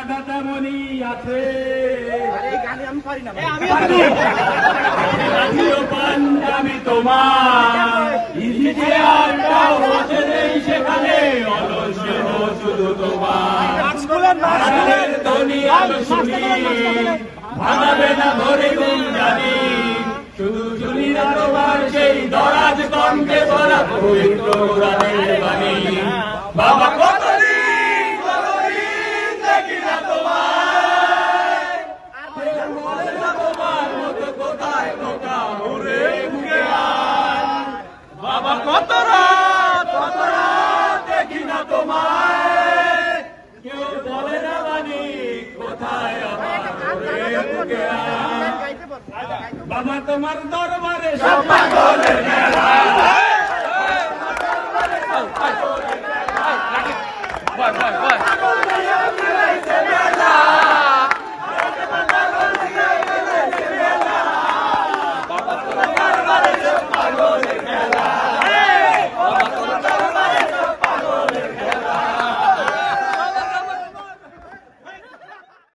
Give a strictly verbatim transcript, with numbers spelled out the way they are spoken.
রাধা তেমনি আছে পাঞ্জাবি তোমার সেখানে অলস শুধু তোমার ধ্বনি আলো শুনি ভাঙাবে না ধরে গুণ জানি শুধু শুনি না তোমার সেই দরাজ কণ্ঠে বলা পবিত্র কোরআনের বাণী বাবা কতদিন কতদিন দেখি না তোমার তোমার মতো কোথায় কোথা ঘুরে ঘুরে বাবা কত রাত কত রাত দেখি না তোমায় কেউ বলে না বাণী কোথায় আমার ঘুরে ঘুরে বাবা তোমার দরবারে সব পাগলের মেলা বাই বাই বাই